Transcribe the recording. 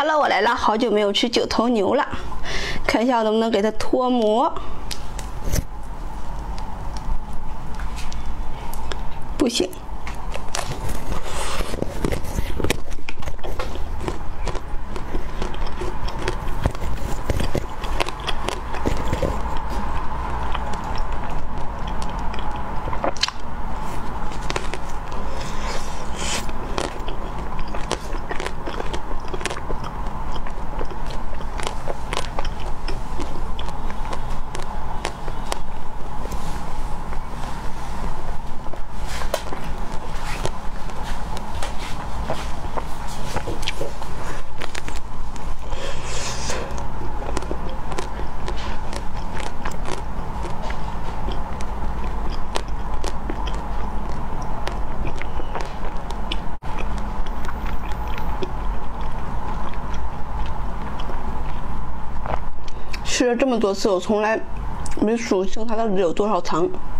Hello， 我来了，好久没有吃九头牛了，看一下我能不能给它脱模。不行。吃了这么多次，我从来没数清它到底有多少糖。